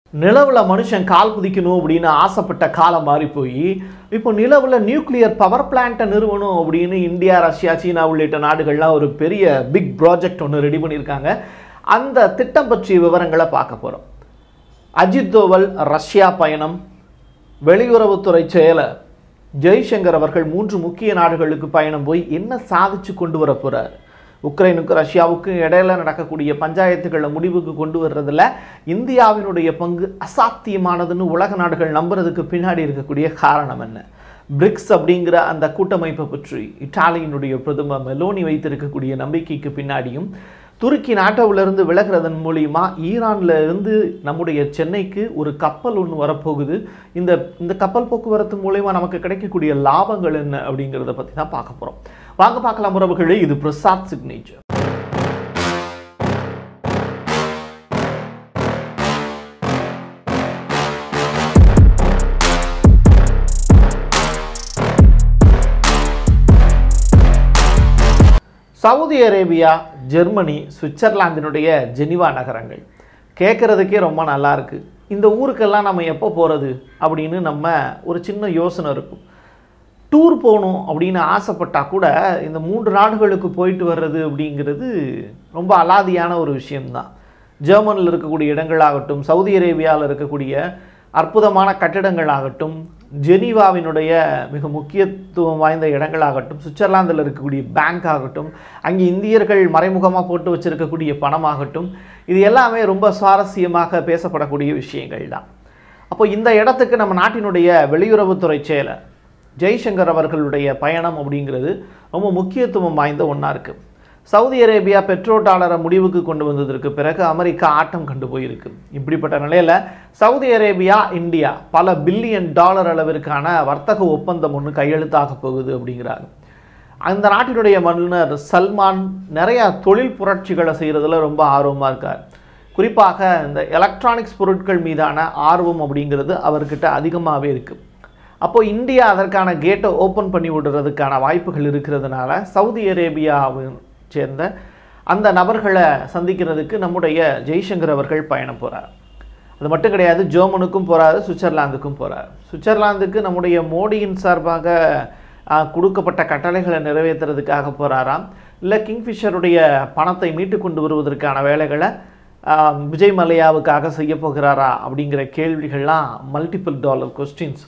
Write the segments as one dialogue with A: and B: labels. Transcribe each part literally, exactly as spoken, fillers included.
A: நிலவில் மனுஷன் கால் குதிக்கணும் அப்படின்னு ஆசைப்பட்ட காலம் மாறி போய் இப்போ நிலவில் நியூக்ளியர் பவர் பிளான்ட்டை நிறுவனம் அப்படின்னு இந்தியா, ரஷ்யா, சீனா உள்ளிட்ட நாடுகள்லாம் ஒரு பெரிய பிக் ப்ராஜெக்ட் ஒன்று ரெடி பண்ணியிருக்காங்க. அந்த திட்டம் பற்றிய விவரங்களை பார்க்க போகிறோம். அஜித் தோவல் ரஷ்யா பயணம், வெளியுறவுத்துறை செயலர் ஜெய்சங்கர் அவர்கள் மூன்று முக்கிய நாடுகளுக்கு பயணம் போய் என்ன சாதிச்சு கொண்டு வர போகிறார், உக்ரைனுக்கும் ரஷ்யாவுக்கும் இடையில நடக்கக்கூடிய பஞ்சாயத்துக்களை முடிவுக்கு கொண்டு வர்றதில் இந்தியாவினுடைய பங்கு அசாத்தியமானதுன்னு உலக நாடுகள் நம்புறதுக்கு பின்னாடி இருக்கக்கூடிய காரணம் என்ன, பிரிக்ஸ் அப்படிங்கிற அந்த கூட்டமைப்பை பற்றி இத்தாலியினுடைய பிரதமர் மெலோனி வைத்திருக்கக்கூடிய நம்பிக்கைக்கு பின்னாடியும், துருக்கி நாட்டோவிலிருந்து விலகிறதன் மூலியமா ஈரான்ல இருந்து நம்முடைய சென்னைக்கு ஒரு கப்பல் ஒன்று வரப்போகுது, இந்த இந்த கப்பல் போக்குவரத்து மூலயமா நமக்கு கிடைக்கக்கூடிய லாபங்கள் என்ன அப்படிங்கிறத பற்றி தான் பார்க்க போகிறோம். வாங்க பார்க்கலாம் உறவுகளே, இது Prasad signature. Saudi Arabia, Germany, சுவிட்சர்லாந்தினுடைய ஜெனிவா நகரங்கள் கேட்குறதுக்கே ரொம்ப நல்லா இருக்குது. இந்த ஊருக்கெல்லாம் நம்ம எப்போ போகிறது அப்படின்னு நம்ம ஒரு சின்ன யோசனை இருக்கும். டூர் போகணும் அப்படின்னு ஆசைப்பட்டால் கூட இந்த மூன்று நாடுகளுக்கு போயிட்டு வர்றது அப்படிங்கிறது ரொம்ப அலாதியான ஒரு விஷயம்தான். ஜெர்மனில் இருக்கக்கூடிய இடங்களாகட்டும், சவுதி அரேபியாவில் இருக்கக்கூடிய அற்புதமான கட்டிடங்களாகட்டும், ஜெனீவாவினுடைய மிக முக்கியத்துவம் வாய்ந்த இடங்களாகட்டும், சுவிட்சர்லாந்தில் இருக்கக்கூடிய பேங்க் ஆகட்டும், அங்கே இந்தியர்கள் மறைமுகமாக போட்டு வச்சுருக்கக்கூடிய பணமாகட்டும், இது எல்லாமே ரொம்ப சுவாரஸ்யமாக பேசப்படக்கூடிய விஷயங்கள் தான். அப்போ இந்த இடத்துக்கு நம்ம நாட்டினுடைய வெளியுறவுத்துறை செயலர் ஜெய்சங்கர் அவர்களுடைய பயணம் அப்படிங்கிறது ரொம்ப முக்கியத்துவம் வாய்ந்த ஒன்றா இருக்குது. சவுதி அரேபியா பெட்ரோ டாலரை முடிவுக்கு கொண்டு வந்ததற்கு பிறகு அமெரிக்கா ஆட்டம் கண்டு போயிருக்கு. இப்படிப்பட்ட நிலையில் சவுதி அரேபியா, இந்தியா பல பில்லியன் டாலர் அளவிற்கான வர்த்தக ஒப்பந்தம் ஒன்று கையெழுத்தாக போகுது அப்படிங்கிறாங்க. அந்த நாட்டினுடைய மன்னர் சல்மான் நிறையா தொழில் புரட்சிகளை செய்கிறதுல ரொம்ப ஆர்வமாக இருக்கார். குறிப்பாக இந்த எலக்ட்ரானிக்ஸ் பொருட்கள் மீதான ஆர்வம் அப்படிங்கிறது அவர்கிட்ட அதிகமாகவே இருக்குது. அப்போது இந்தியா அதற்கான கேட்டை ஓப்பன் பண்ணி விடுறதுக்கான வாய்ப்புகள் இருக்கிறதுனால சவுதி அரேபியாவின் சேர்ந்த அந்த நபர்களை சந்திக்கிறதுக்கு நம்முடைய ஜெய்சங்கர் அவர்கள் பயணம் போகிறார். அது மட்டும் கிடையாது, ஜெர்மனுக்கும் போகிறாரு, சுவிட்சர்லாந்துக்கும் போகிறார். சுவிட்சர்லாந்துக்கு நம்முடைய மோடியின் சார்பாக கொடுக்கப்பட்ட கட்டளைகளை நிறைவேற்றுறதுக்காக போகிறாராம், இல்லை கிங்ஃபிஷருடைய பணத்தை மீட்டு கொண்டு வருவதற்கான வேலைகளை விஜய் மல்லையாவுக்காக செய்ய போகிறாரா அப்படிங்கிற கேள்விகள்லாம் மல்டிபிள் டாலர் கொஸ்டின்ஸ்.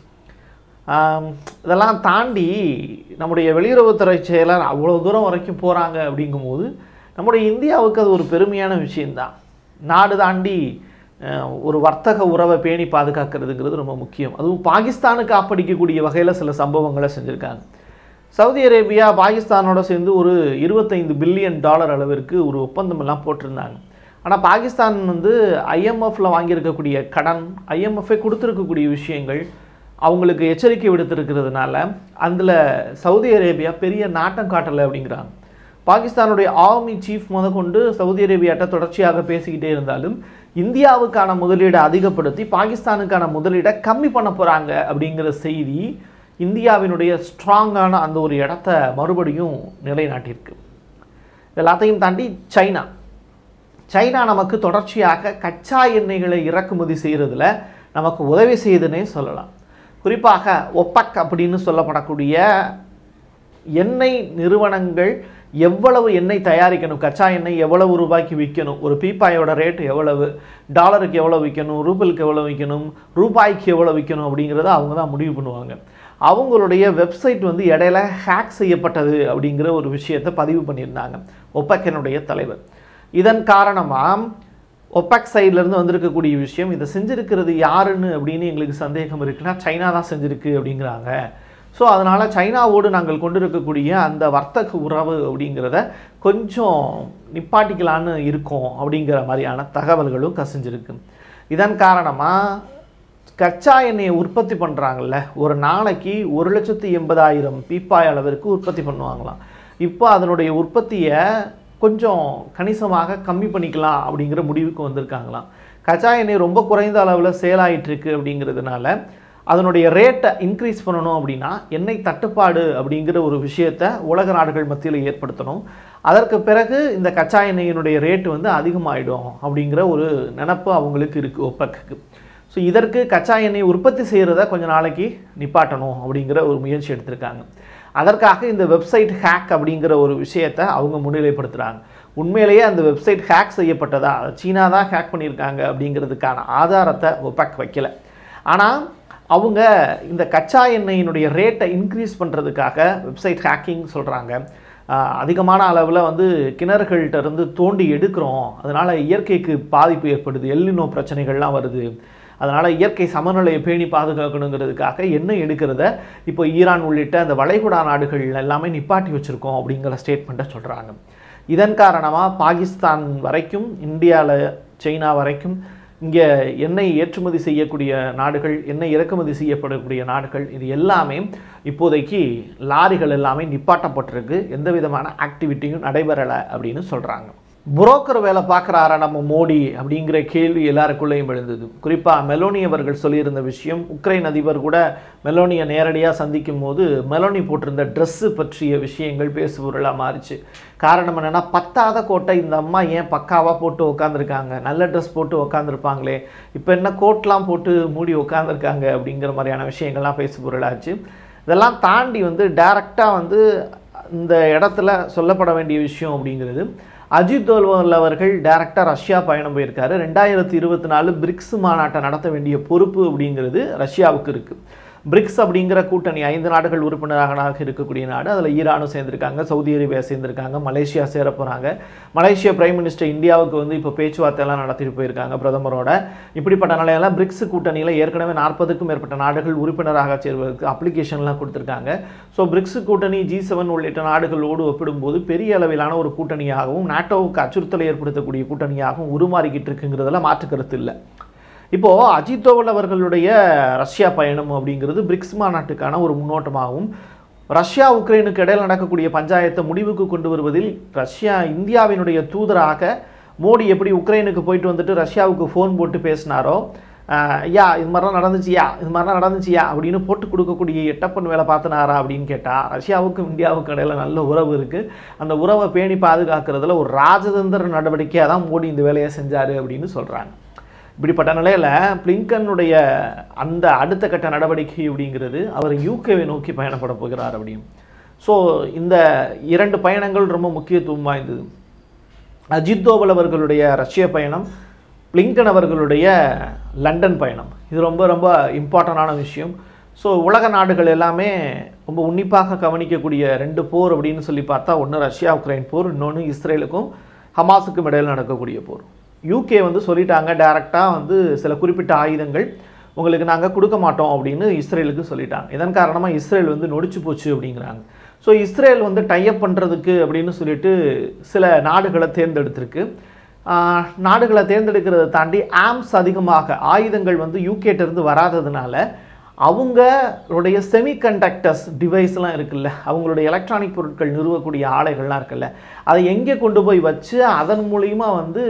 A: இதெல்லாம் தாண்டி நம்முடைய வெளியுறவுத்துறை செயலர் அவ்வளோ தூரம் வரைக்கும் போகிறாங்க அப்படிங்கும்போது நம்முடைய இந்தியாவுக்கு அது ஒரு பெருமையான விஷயந்தான். நாடு தாண்டி ஒரு வர்த்தக உறவை பேணி பாதுகாக்கிறதுங்கிறது ரொம்ப முக்கியம். அதுவும் பாகிஸ்தானுக்கு ஆப்படிக்கக்கூடிய வகையில் சில சம்பவங்களை செஞ்சுருக்காங்க. சவுதி அரேபியா பாகிஸ்தானோட சேர்ந்து ஒரு இருபத்தைந்து பில்லியன் டாலர் அளவிற்கு ஒரு ஒப்பந்தம் எல்லாம் போட்டிருந்தாங்க. ஆனால் பாகிஸ்தான் வந்து ஐஎம்எஃப்பில் வாங்கியிருக்கக்கூடிய கடன், ஐஎம்எஃப்பை கொடுத்துருக்கக்கூடிய விஷயங்கள் அவங்களுக்கு எச்சரிக்கை விடுத்திருக்கிறதுனால அதில் சவுதி அரேபியா பெரிய நாட்டம் காட்டலை அப்படிங்கிறாங்க. பாகிஸ்தானுடைய ஆர்மி சீஃப் முத கொண்டு சவுதி அரேபியாட்ட தொடர்ச்சியாக பேசிக்கிட்டே இருந்தாலும் இந்தியாவுக்கான முதலீடை அதிகப்படுத்தி பாகிஸ்தானுக்கான முதலீடை கம்மி பண்ண போகிறாங்க அப்படிங்கிற செய்தி இந்தியாவினுடைய ஸ்ட்ராங்கான அந்த ஒரு இடத்த மறுபடியும் நிலைநாட்டியிருக்கு. எல்லாத்தையும் தாண்டி சைனா சைனா நமக்கு தொடர்ச்சியாக கச்சா எண்ணெய்களை இறக்குமதி செய்கிறதுல நமக்கு உதவி செய்யுதுன்னே சொல்லலாம். குறிப்பாக ஒப்பக் அப்படின்னு சொல்லப்படக்கூடிய எண்ணெய் நிறுவனங்கள் எவ்வளவு எண்ணெய் தயாரிக்கணும், கச்சா எண்ணெய் எவ்வளவு ரூபாய்க்கு விற்கணும், ஒரு பீப்பாயோட ரேட் எவ்வளவு, டாலருக்கு எவ்வளோ விற்கணும், ரூபலுக்கு எவ்வளோ விற்கணும், ரூபாய்க்கு எவ்வளோ விற்கணும் அப்படிங்கிறத அவங்க தான் முடிவு பண்ணுவாங்க. அவங்களுடைய வெப்சைட் வந்து இடையில ஹேக் செய்யப்பட்டது அப்படிங்கிற ஒரு விஷயத்தை பதிவு பண்ணியிருந்தாங்க ஒப்பக்கினுடைய தலைவர். இதன் காரணமாக ஒப்பக் சைட்லேருந்து வந்திருக்கக்கூடிய விஷயம், இதை செஞ்சுருக்கிறது யாருன்னு அப்படின்னு எங்களுக்கு சந்தேகம் இருக்குன்னா சைனா தான் செஞ்சுருக்கு அப்படிங்கிறாங்க. ஸோ அதனால் சைனாவோடு நாங்கள் கொண்டு இருக்கக்கூடிய அந்த வர்த்தக உறவு அப்படிங்கிறத கொஞ்சம் நிப்பாட்டிக்கலான்னு இருக்கோம் அப்படிங்கிற மாதிரியான தகவல்களும் கசிஞ்சிருக்கு. இதன் காரணமாக கச்சா எண்ணெயை உற்பத்தி பண்ணுறாங்கல்ல, ஒரு நாளைக்கு ஒரு லட்சத்து எண்பதாயிரம் பீப்பாய் அளவிற்கு உற்பத்தி பண்ணுவாங்களாம். இப்போ அதனுடைய உற்பத்தியை கொஞ்சம் கணிசமாக கம்மி பண்ணிக்கலாம் அப்படிங்கிற முடிவுக்கு வந்திருக்காங்களாம். கச்சா எண்ணெய் ரொம்ப குறைந்த அளவில் சேல் ஆகிட்டுருக்கு அப்படிங்கிறதுனால அதனுடைய ரேட்டை இன்க்ரீஸ் பண்ணணும் அப்படின்னா எண்ணெய் தட்டுப்பாடு அப்படிங்கிற ஒரு விஷயத்தை உலக நாடுகள் மத்தியில் ஏற்படுத்தணும். அதற்கு பிறகு இந்த கச்சா எண்ணெயினுடைய ரேட்டு வந்து அதிகமாகிடும் அப்படிங்கிற ஒரு நினப்பு அவங்களுக்கு இருக்குது ஒப்பக்கு. ஸோ இதற்கு கச்சா எண்ணெய் உற்பத்தி செய்கிறத கொஞ்சம் நாளைக்கு நிப்பாட்டணும் அப்படிங்கிற ஒரு முயற்சி எடுத்திருக்காங்க. அதற்காக இந்த வெப்சைட் ஹேக் அப்படிங்கிற ஒரு விஷயத்தை அவங்க முன்னிலைப்படுத்துகிறாங்க. உண்மையிலேயே அந்த வெப்சைட் ஹேக் செய்யப்பட்டதா, சீனா தான் ஹேக் பண்ணியிருக்காங்க அப்படிங்கிறதுக்கான ஆதாரத்தை ஒபெக் வைக்கல. ஆனால் அவங்க இந்த கச்சா எண்ணெயினுடைய ரேட்டை இன்க்ரீஸ் பண்ணுறதுக்காக வெப்சைட் ஹேக்கிங் சொல்கிறாங்க. அதிகமான அளவில் வந்து கிணறுகள்கிட்ட இருந்து தோண்டி எடுக்கிறோம், அதனால் இயற்கைக்கு பாதிப்பு ஏற்படுது, எல்லினோ பிரச்சனைகள்லாம் வருது, அதனால் இயற்கை சமநிலையை பேணி பாதுகாக்கணுங்கிறதுக்காக எண்ணெய் எடுக்கிறத இப்போ ஈரான் உள்ளிட்ட அந்த வளைகுடா நாடுகள் எல்லாமே நிப்பாட்டி வச்சுருக்கோம் அப்படிங்கிற ஸ்டேட்மெண்ட்டை சொல்கிறாங்க. இதன் காரணமாக பாகிஸ்தான் வரைக்கும், இந்தியாவில் சைனா வரைக்கும் இங்கே எண்ணெய் ஏற்றுமதி செய்யக்கூடிய நாடுகள், எண்ணெய் இறக்குமதி செய்யப்படக்கூடிய நாடுகள், இது எல்லாமே இப்போதைக்கு லாரிகள் எல்லாமே நிப்பாட்டப்பட்டிருக்கு, எந்த விதமான ஆக்டிவிட்டியும் நடைபெறலை அப்படின்னு சொல்கிறாங்க. புரோக்கர் வேலை பார்க்குறாரா நம்ம மோடி அப்படிங்கிற கேள்வி எல்லாருக்குள்ளேயும் எழுந்தது. குறிப்பாக மெலோனி அவர்கள் சொல்லியிருந்த விஷயம், உக்ரைன் அதிபர் கூட மெலோனியை நேரடியாக சந்திக்கும் போது மெலோனி போட்டிருந்த ட்ரெஸ்ஸு பற்றிய விஷயங்கள் பேசுபொருளாக மாறிச்சு. காரணம் என்னென்னா, பத்தாத கோட்டை இந்த அம்மா ஏன் பக்காவாக போட்டு உக்காந்துருக்காங்க, நல்ல ட்ரெஸ் போட்டு உக்காந்துருப்பாங்களே, இப்போ என்ன கோட்லாம் போட்டு மூடி உக்காந்துருக்காங்க அப்படிங்கிற மாதிரியான விஷயங்கள்லாம் பேசுபொருளாச்சு. இதெல்லாம் தாண்டி வந்து டைரக்டாக வந்து இந்த இடத்துல சொல்லப்பட வேண்டிய விஷயம் அப்படிங்கிறது, அஜித் தோவல் அவர்கள் டைரக்டாக ரஷ்யா பயணம் போயிருக்காரு. ரெண்டாயிரத்தி இருபத்தி நாலு பிரிக்ஸ் மாநாட்டை நடத்த வேண்டிய பொறுப்பு அப்படிங்கிறது ரஷ்யாவுக்கு இருக்குது. பிரிக்ஸ் அப்படிங்கிற கூட்டணி ஐந்து நாடுகள் உறுப்பினராக இருக்கக்கூடிய நாடு. அதில் ஈரானும் சேர்ந்திருக்காங்க, சவுதி அரேபியா சேர்ந்திருக்காங்க, மலேசியா சேர போகிறாங்க. மலேசியா பிரைம் மினிஸ்டர் இந்தியாவுக்கு வந்து இப்போ பேச்சுவார்த்தையெல்லாம் நடத்திட்டு போயிருக்காங்க பிரதமரோட. இப்படிப்பட்ட நிலையெல்லாம் பிரிக்ஸ் கூட்டணியில் ஏற்கனவே நாற்பதுக்கும் மேற்பட்ட நாடுகள் உறுப்பினராக சேர்வதற்கு அப்ளிகேஷன்லாம் கொடுத்துருக்காங்க. ஸோ பிரிக்ஸ் கூட்டணி ஜி செவன் உள்ளிட்ட நாடுகளோடு ஒப்பிடும்போது பெரிய அளவிலான ஒரு கூட்டணியாகவும் நாட்டோவுக்கு அச்சுறுத்தலை ஏற்படுத்தக்கூடிய கூட்டணியாகவும் உருமாறிக்கிட்டு இருக்குங்கிறதுல மாற்று கருத்து இல்லை. இப்போது அஜித் தோவல் அவர்களுடைய ரஷ்யா பயணம் அப்படிங்கிறது பிரிக்ஸ் மாநாட்டுக்கான ஒரு முன்னோட்டமாகவும், ரஷ்யா உக்ரைனுக்கு இடையில் நடக்கக்கூடிய பஞ்சாயத்தை முடிவுக்கு கொண்டு வருவதில் ரஷ்யா இந்தியாவினுடைய தூதராக மோடி எப்படி உக்ரைனுக்கு போயிட்டு வந்துட்டு ரஷ்யாவுக்கு ஃபோன் போட்டு பேசினாரோ, ஐயா இது மாதிரிலாம் நடந்துச்சியா இது மாதிரிலாம் நடந்துச்சியா அப்படின்னு போட்டு கொடுக்கக்கூடிய எட்டப்பன் வேலை பார்த்தினாரா அப்படின்னு கேட்டால், ரஷ்யாவுக்கும் இந்தியாவுக்கும் இடையில் நல்ல உறவு இருக்குது. அந்த உறவை பேணி பாதுகாக்கிறதுல ஒரு ராஜதந்திர நடவடிக்கையாக தான் மோடி இந்த வேலையை செஞ்சார் அப்படின்னு சொல்கிறாங்க. இப்படிப்பட்ட நிலையில் பிளிங்கனுடைய அந்த அடுத்த கட்ட நடவடிக்கை அப்படிங்கிறது அவர் யூகேவை நோக்கி பயணப்பட போகிறார் அப்படின்னு. ஸோ இந்த இரண்டு பயணங்கள் ரொம்ப முக்கியத்துவம் வாய்ந்தது. அஜித் தோவல் அவர்களுடைய ரஷ்ய பயணம், பிளிங்கன் அவர்களுடைய லண்டன் பயணம், இது ரொம்ப ரொம்ப இம்பார்ட்டண்டான விஷயம். ஸோ உலக நாடுகள் எல்லாமே ரொம்ப உன்னிப்பாக கவனிக்கக்கூடிய ரெண்டு போர் அப்படின்னு சொல்லி பார்த்தா, ஒன்று ரஷ்யா உக்ரைன் போர், இன்னொன்று இஸ்ரேலுக்கும் ஹமாஸுக்கும் இடையில் நடக்கக்கூடிய போர். யூகே வந்து சொல்லிட்டாங்க டைரெக்டாக வந்து சில குறிப்பிட்ட ஆயுதங்கள் உங்களுக்கு நாங்கள் கொடுக்க மாட்டோம் அப்படின்னு இஸ்ரேலுக்கு சொல்லிட்டாங்க. இதன் காரணமாக இஸ்ரேல் வந்து நொடிச்சு போச்சு அப்படிங்கிறாங்க. ஸோ இஸ்ரேல் வந்து டைப் பண்ணுறதுக்கு அப்படின்னு சொல்லிட்டு சில நாடுகளை தேர்ந்தெடுத்திருக்கு. நாடுகளை தேர்ந்தெடுக்கிறத தாண்டி ஆம்ஸ் அதிகமாக ஆயுதங்கள் வந்து யூகேட்டிருந்து வராததுனால அவங்களுடைய செமிகண்டக்டர்ஸ் டிவைஸ்லாம் இருக்குல்ல, அவங்களுடைய எலக்ட்ரானிக் பொருட்கள் நிறுவக்கூடிய ஆலைகள்லாம் இருக்குல்ல, அதை எங்கே கொண்டு போய் வச்சு அதன் மூலிமா வந்து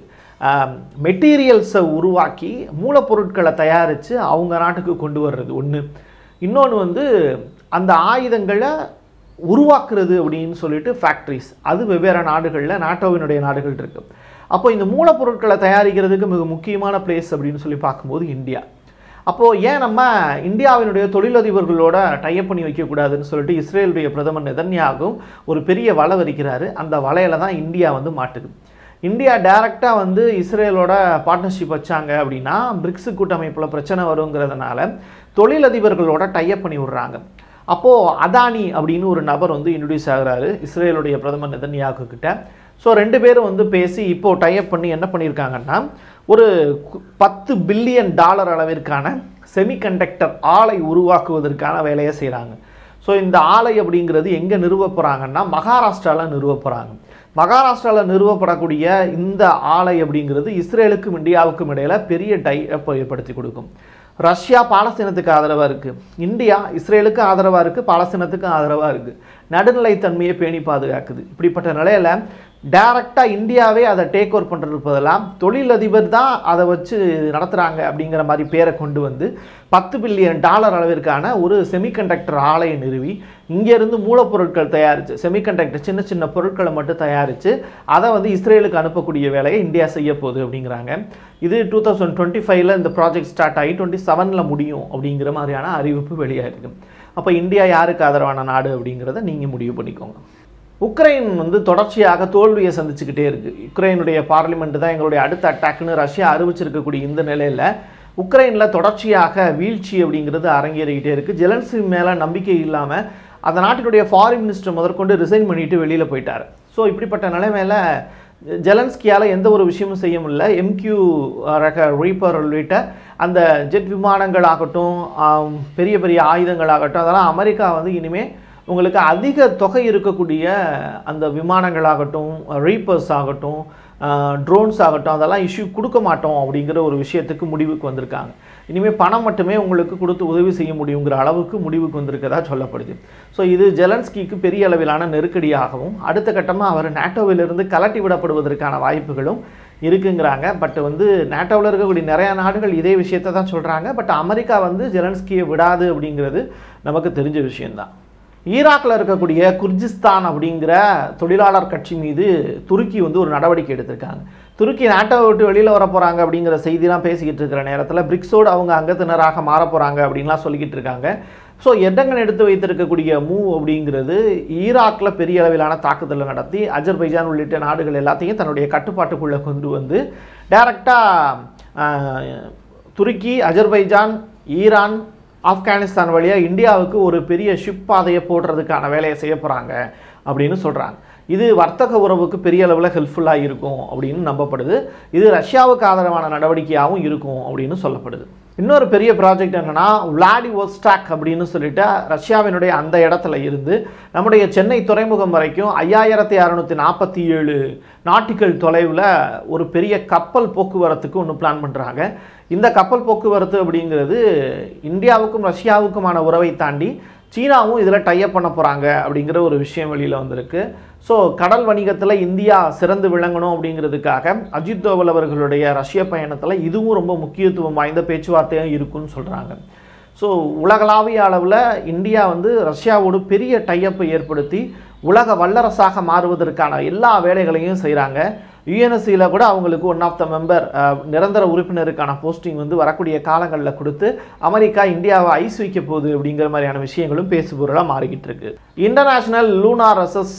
A: மெட்டீரியல்ஸை உருவாக்கி மூலப்பொருட்களை தயாரித்து அவங்க நாட்டுக்கு கொண்டு வர்றது ஒன்று. இன்னொன்று வந்து அந்த ஆயுதங்களை உருவாக்குறது அப்படின்னு சொல்லிட்டு ஃபேக்ட்ரிஸ், அது வெவ்வேறு நாடுகளில் நாட்டோவினுடைய நாடுகள் இருக்குது. அப்போ இந்த மூலப்பொருட்களை தயாரிக்கிறதுக்கு மிக முக்கியமான பிளேஸ் அப்படின்னு சொல்லி பார்க்கும்போது இந்தியா. அப்போது ஏன் நம்ம இந்தியாவினுடைய தொழிலதிபர்களோட டைப் பண்ணி வைக்கக்கூடாதுன்னு சொல்லிட்டு இஸ்ரேலுடைய பிரதமர் நெதன்யாகு ஒரு பெரிய வலை வரிக்கிறாரு. அந்த வலையில தான் இந்தியா வந்து மாட்டுது. இந்தியா டைரெக்டாக வந்து இஸ்ரேலோட பார்ட்னர்ஷிப் வச்சாங்க அப்படின்னா பிரிக்ஸ் கூட்டமைப்பில் பிரச்சனை வருங்கிறதுனால தொழிலதிபர்களோட டைப் பண்ணி விடுறாங்க. அப்போது அதானி அப்படின்னு ஒரு நபர் வந்து இன்ட்ரடியூஸ் ஆகிறாரு இஸ்ரேலுடைய பிரதமர் நெதன்யாகு கிட்ட. ஸோ ரெண்டு பேரும் வந்து பேசி இப்போது டைப் பண்ணி என்ன பண்ணியிருக்காங்கன்னா, ஒரு பத்து பில்லியன் டாலர் அளவிற்கான செமிகண்டக்டர் ஆலை உருவாக்குவதற்கான வேலையை செய்கிறாங்க. ஸோ இந்த ஆலை அப்படிங்கிறது எங்கே நிறுவ போகிறாங்கன்னா மகாராஷ்டிராவில் நிறுவ போகிறாங்க. மகாராஷ்டிராவில் நிறுவப்படக்கூடிய இந்த ஆலை அப்படிங்கிறது இஸ்ரேலுக்கும் இந்தியாவுக்கும் இடையில் பெரிய டைப்பை ஏற்படுத்தி கொடுக்கும். ரஷ்யா பாலஸ்தீனத்துக்கு ஆதரவாக இருக்குது, இந்தியா இஸ்ரேலுக்கு ஆதரவாக இருக்குது, பாலஸ்தீனத்துக்கு ஆதரவாக இருக்குது, நடுநிலைத்தன்மையை பேணி பாதுகாக்குது. இப்படிப்பட்ட நிலையில் டைரெக்டாக இந்தியாவே அதை டேக் ஓவர் பண்ணுறது பதிலாக தொழிலதிபர் தான் அதை வச்சு நடத்துகிறாங்க அப்படிங்கிற மாதிரி பேரை கொண்டு வந்து பத்து பில்லியன் டாலர் அளவிற்கான ஒரு செமிகண்டக்டர் ஆலையை நிறுவி இங்கேருந்து மூலப்பொருட்கள் தயாரித்து செமிகண்டக்டர் சின்ன சின்ன பொருட்களை மட்டும் தயாரித்து அதை வந்து இஸ்ரேலுக்கு அனுப்பக்கூடிய வேலையை இந்தியா செய்ய போகுது அப்படிங்கிறாங்க. இது டூ தௌசண்ட் டுவெண்ட்டி ஃபைவ்ல இந்த ப்ராஜெக்ட் ஸ்டார்ட் ஆகி டுவெண்ட்டி செவனில் முடியும் அப்படிங்கிற மாதிரியான அறிவிப்பு வெளியாகிருக்கு. அப்போ இந்தியா யாருக்கு ஆதரவான நாடு அப்படிங்கிறத நீங்கள் முடிவு பண்ணிக்கோங்க. உக்ரைன் வந்து தொடர்ச்சியாக தோல்வியை சந்திச்சுக்கிட்டே இருக்குது. உக்ரைனுடைய பார்லிமெண்ட் தான் எங்களுடைய அடுத்த அட்டாக்னு ரஷ்யா அறிவிச்சிருக்கக்கூடிய இந்த நிலையில் உக்ரைனில் தொடர்ச்சியாக வீழ்ச்சி அப்படிங்கிறது அரங்கேறிக்கிட்டே இருக்குது. ஜெலன்ஸ்கி மேலே நம்பிக்கை இல்லாமல் அந்த நாட்டினுடைய ஃபாரின் மினிஸ்டர் முதற்கொண்டு ரிசைன் பண்ணிட்டு வெளியில் போயிட்டார். ஸோ இப்படிப்பட்ட நிலைமையில் ஜெலன்ஸ்கியால் எந்த ஒரு விஷயமும் செய்ய முடியல. எம்கியூ ரக ரீப்பர் உள்ளிட்ட அந்த ஜெட் விமானங்களாகட்டும் பெரிய பெரிய ஆயுதங்களாகட்டும் அதெல்லாம் அமெரிக்கா வந்து இனிமேல் உங்களுக்கு அதிக தொகை இருக்கக்கூடிய அந்த விமானங்களாகட்டும் ரீப்பர்ஸ் ஆகட்டும் ட்ரோன்ஸ் ஆகட்டும் அதெல்லாம் இஷ்யூ கொடுக்க மாட்டோம் அப்படிங்கிற ஒரு விஷயத்துக்கு முடிவுக்கு வந்திருக்காங்க. இனிமேல் பணம் மட்டுமே உங்களுக்கு கொடுத்து உதவி செய்ய முடியுங்கிற அளவுக்கு முடிவுக்கு வந்திருக்கதா சொல்லப்படுது. ஸோ இது ஜெலன்ஸ்கிக்கு பெரிய அளவிலான நெருக்கடியாகவும் அடுத்த கட்டமாக அவர் நேட்டோவிலிருந்து கலட்டி விடப்படுவதற்கான வாய்ப்புகளும் இருக்குங்கிறாங்க. பட் வந்து நேட்டோவில் இருக்கக்கூடிய நிறைய நாடுகள் இதே விஷயத்தை தான் சொல்கிறாங்க. பட் அமெரிக்கா வந்து ஜெலன்ஸ்கியை விடாது அப்படிங்கிறது நமக்கு தெரிஞ்ச விஷயந்தான். ஈராக்கில் இருக்கக்கூடிய குர்ஜிஸ்தான் அப்படிங்கிற தொழிலாளர் கட்சி மீது துருக்கி வந்து ஒரு நடவடிக்கை எடுத்திருக்காங்க. துருக்கி நாட்டோவை விட்டு வெளியில் வர போகிறாங்க அப்படிங்கிற செய்திலாம் பேசிக்கிட்டு இருக்கிற நேரத்தில் பிரிக்ஸோடு அவங்க அங்கத்தினராக மாற போகிறாங்க அப்படின்லாம் சொல்லிக்கிட்டு இருக்காங்க. ஸோ எட்டங்கன் எடுத்து வைத்திருக்கக்கூடிய மூவ் அப்படிங்கிறது ஈராக்கில் பெரிய அளவிலான தாக்குதலை நடத்தி அஜர்பைஜான் உள்ளிட்ட நாடுகள் எல்லாத்தையும் தன்னுடைய கட்டுப்பாட்டுக்குள்ளே கொண்டு வந்து டைரெக்டாக துருக்கி அஜர்பைஜான் ஈரான் ஆப்கானிஸ்தான் வழியாக இந்தியாவுக்கு ஒரு பெரிய ஷிப் பாதையை போடுறதுக்கான வேலையை செய்ய போகிறாங்க அப்படின்னு சொல்கிறாங்க. இது வர்த்தக உறவுக்கு பெரிய அளவில் ஹெல்ப்ஃபுல்லாக இருக்கும் அப்படின்னு நம்பப்படுது. இது ரஷ்யாவுக்கு ஆதரவான நடவடிக்கையாகவும் இருக்கும் அப்படின்னு சொல்லப்படுது. இன்னொரு பெரிய ப்ராஜெக்ட் என்னென்னா விளாடிவோஸ்டாக் அப்படின்னு சொல்லிட்டு ரஷ்யாவினுடைய அந்த இடத்துல இருந்து நம்முடைய சென்னை துறைமுகம் வரைக்கும் ஐயாயிரத்தி அறநூற்றி நாற்பத்தி ஏழு நாட்டிக்கல் தொலைவில் ஒரு பெரிய கப்பல் போக்குவரத்துக்கு ஒன்று பிளான் பண்ணுறாங்க. இந்த கப்பல் போக்குவரத்து அப்படிங்கிறது இந்தியாவுக்கும் ரஷ்யாவுக்குமான உறவை தாண்டி சீனாவும் இதில் டைப் பண்ண போகிறாங்க அப்படிங்கிற ஒரு விஷயம் வெளியில் வந்திருக்கு. ஸோ கடல் வணிகத்தில் இந்தியா சிறந்து விளங்கணும் அப்படிங்கிறதுக்காக அஜித் தோவல் அவர்களுடைய ரஷ்ய பயணத்தில் இதுவும் ரொம்ப முக்கியத்துவம் வாய்ந்த பேச்சுவார்த்தையாக இருக்குன்னு சொல்கிறாங்க. ஸோ உலகளாவிய அளவில் இந்தியா வந்து ரஷ்யாவோடு பெரிய டைப்பை ஏற்படுத்தி உலக வல்லரசாக மாறுவதற்கான எல்லா வேலைகளையும் செய்கிறாங்க. யுஎன்எஸ்சியில் கூட அவங்களுக்கு ஒன் ஆஃப் த மெம்பர் நிரந்தர உறுப்பினருக்கான போஸ்டிங் வந்து வரக்கூடிய காலங்களில் கொடுத்து அமெரிக்கா இந்தியாவை ஐஸ் வைக்க போகுது அப்படிங்கிற மாதிரியான விஷயங்களும் பேசுபொருளாக மாறிக்கிட்டு இருக்கு. இன்டர்நேஷ்னல் லூனார் ரிசர்ச்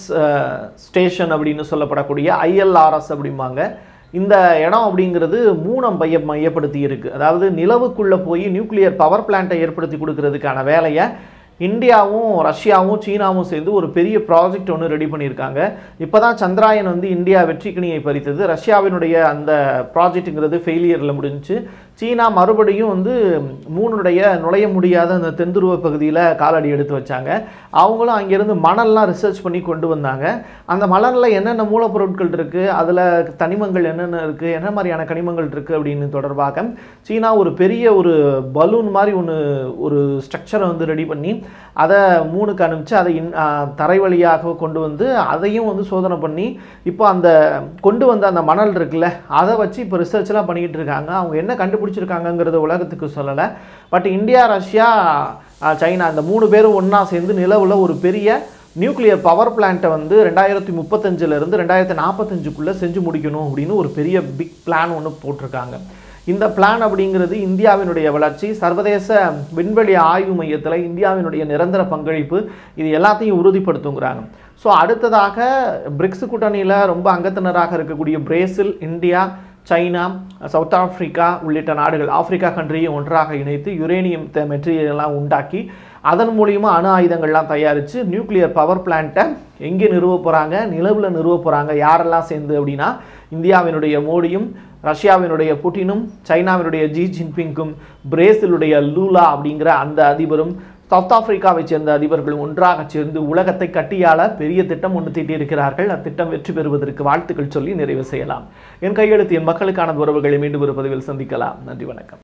A: ஸ்டேஷன் அப்படின்னு சொல்லப்படக்கூடிய ஐஎல்ஆர்எஸ் அப்படிம்பாங்க. இந்த இடம் அப்படிங்கிறது மூணம் மைய மையப்படுத்தி இருக்குது. அதாவது நிலவுக்குள்ளே போய் நியூக்ளியர் பவர் பிளான்ட்டை ஏற்படுத்தி கொடுக்கறதுக்கான வேலையை இந்தியாவும் ரஷ்யாவும் சீனாவும் சேர்ந்து ஒரு பெரிய ப்ராஜெக்ட் ஒன்று ரெடி பண்ணியிருக்காங்க. இப்போ தான் சந்திராயன் வந்து இந்தியா வெற்றிக்கணியை பறித்தது. ரஷ்யாவினுடைய அந்த ப்ராஜெக்ட்டுங்கிறது ஃபெயிலியரில் முடிஞ்சு சீனா மறுபடியும் வந்து மூணுடைய நுழைய முடியாத அந்த தென்துருவ பகுதியில் காலடி எடுத்து வச்சாங்க. அவங்களும் அங்கேருந்து மணல்லாம் ரிசர்ச் பண்ணி கொண்டு வந்தாங்க. அந்த மணலில் என்னென்ன மூலப்பொருட்கள் இருக்குது, அதில் தனிமங்கள் என்னென்ன இருக்குது, என்ன மாதிரியான கனிமங்கள் இருக்குது அப்படின்னு தொடர்பாக சீனா ஒரு பெரிய ஒரு பலூன் மாதிரி ஒன்று ஒரு ஸ்ட்ரக்சரை வந்து ரெடி பண்ணி அதை மூணுக்கு அனுப்பிச்சு அதை இன் தரை வழியாக கொண்டு வந்து அதையும் வந்து சோதனை பண்ணி இப்போ அந்த கொண்டு வந்த அந்த மணல் இருக்குல்ல அதை வச்சு இப்போ ரிசர்ச்லாம் பண்ணிக்கிட்டு இருக்காங்க. அவங்க என்ன கண்டுபிடிச்சிருக்காங்கங்கிறத உலகத்துக்கு சொல்லலை. பட் இந்தியா ரஷ்யா சைனா இந்த மூணு பேரும் ஒன்றா சேர்ந்து நிலவில் ஒரு பெரிய நியூக்ளியர் பவர் பிளான்ட்டை வந்து ரெண்டாயிரத்தி முப்பத்தஞ்சிலேருந்து ரெண்டாயிரத்தி நாற்பத்தஞ்சுக்குள்ளே செஞ்சு முடிக்கணும் அப்படின்னு ஒரு பெரிய பிக் பிளான் ஒன்று போட்டிருக்காங்க. இந்த பிளான் அப்படிங்கிறது இந்தியாவினுடைய வளர்ச்சி, சர்வதேச விண்வெளி ஆய்வு மையத்தில் இந்தியாவினுடைய நிரந்தர பங்களிப்பு, இது எல்லாத்தையும் உறுதிப்படுத்துங்கிறாங்க. ஸோ அடுத்ததாக பிரிக்ஸ் கூட்டணியில் ரொம்ப அங்கத்தினராக இருக்கக்கூடிய Brazil, India, China, South Africa உள்ளிட்ட நாடுகள் ஆப்பிரிக்கா கண்ட்ரியும் ஒன்றாக இணைத்து யுரேனியம் மெட்டீரியல்லாம் உண்டாக்கி அதன் மூலிமா அணு ஆயுதங்கள்லாம் தயாரித்து நியூக்ளியர் பவர் பிளான்ட்டை எங்கே நிறுவ போகிறாங்க, நிலவில் நிறுவ போகிறாங்க. யாரெல்லாம் சேர்ந்து அப்படின்னா இந்தியாவினுடைய மோடியும், ரஷ்யாவினுடைய புட்டினும், சைனாவினுடைய ஜி ஜின்பிங்கும், பிரேசிலுடைய லூலா அப்படிங்கிற அந்த அதிபரும், சவுத் ஆப்பிரிக்காவை சேர்ந்த அதிபர்களும் ஒன்றாக சேர்ந்து உலகத்தை கட்டியாள பெரிய திட்டம் ஒன்று தீட்டியிருக்கிறார்கள். அத்திட்டம் வெற்றி பெறுவதற்கு வாழ்த்துக்கள் சொல்லி நிறைவு செய்யலாம். என் கையெழுத்து என் மக்களுக்கான உறவுகளை மீண்டும் ஒரு பதிவில் சந்திக்கலாம். நன்றி, வணக்கம்.